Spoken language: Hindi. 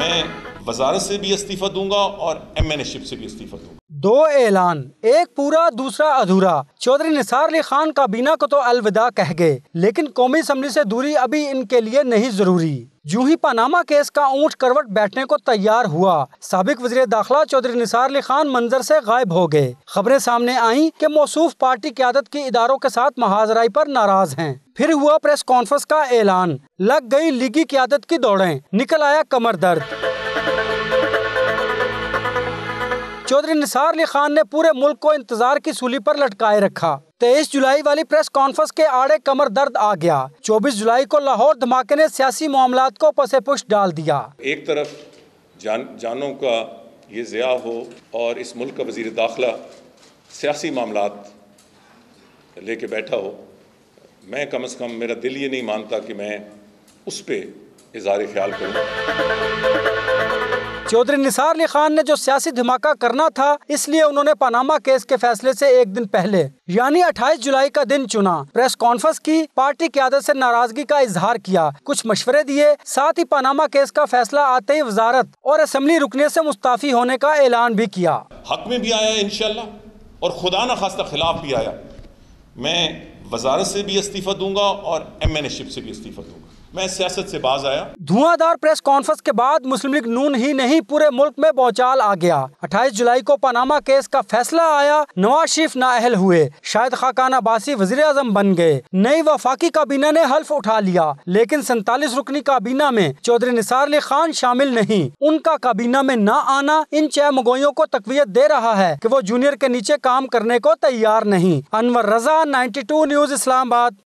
मैं वजारत से भी इस्तीफा दूंगा और एमएनए-शिप से भी इस्तीफा दूंगा। दो ऐलान, एक पूरा दूसरा अधूरा। चौधरी निसार अली खान काबीना को तो अलविदा कह गए, लेकिन कौमी असम्बली से दूरी अभी इनके लिए नहीं जरूरी। यूं ही पनामा केस का ऊंट करवट बैठने को तैयार हुआ। साबिक वज़ीर दाखिला चौधरी निसार अली खान मंजर से गायब हो गए। खबरें सामने आईं कि मौसूफ पार्टी क़यादत की इदारों के साथ महाजराई पर नाराज हैं। फिर हुआ प्रेस कॉन्फ्रेंस का ऐलान, लग गई लीगी क़यादत की दौड़ें, निकल आया कमर दर्द। चौधरी निसार अली खान ने पूरे मुल्क को इंतजार की सूली पर लटकाए रखा। 23 जुलाई वाली प्रेस कॉन्फ्रेंस के आड़े कमर दर्द आ गया। 24 जुलाई को लाहौर धमाके ने सियासी मामलात को पसे पुश डाल दिया। एक तरफ जानों का ये ज़िया हो और इस मुल्क का वज़ीर दाखिला सियासी मामलात लेके बैठा हो, मैं कम से कम मेरा दिल ये नहीं मानता कि मैं उस पर इज़हार ख्याल करूँ। चौधरी निसार अली खान ने जो सियासी धमाका करना था, इसलिए उन्होंने पनामा केस के फैसले से एक दिन पहले यानी 28 जुलाई का दिन चुना। प्रेस कॉन्फ्रेंस की, पार्टी क़यादत से नाराजगी का इजहार किया, कुछ मशवरे दिए, साथ ही पनामा केस का फैसला आते ही वजारत और असेंबली रुकने से मुस्ताफी होने का ऐलान भी किया। हक में भी आया इंशाल्लाह, और खुदा न खास्ता खिलाफ भी आया। मैं वजारत से भी इस्तीफा दूंगा और एमएनए-शिप से भी इस्तीफा दूंगा। मैं सियासत से बाज आया। धुआंधार प्रेस कॉन्फ्रेंस के बाद मुस्लिम लीग नून ही नहीं, पूरे मुल्क में भौचाल आ गया। 28 जुलाई को पनामा केस का फैसला आया, नवाज शरीफ नाअहल हुए, शाहिद खाकान अब्बासी वजीर आजम बन गए। नई वफाकी काबीना ने हल्फ उठा लिया, लेकिन 47 रुकनी काबीना में चौधरी निसार अली खान शामिल नहीं। उनका काबीना में न आना इन चहमगोइयों को तकवीयत दे रहा है कि वो जूनियर के नीचे काम करने को तैयार नहीं। अनवर रजा, 92 न्यूज़, इस्लामाबाद।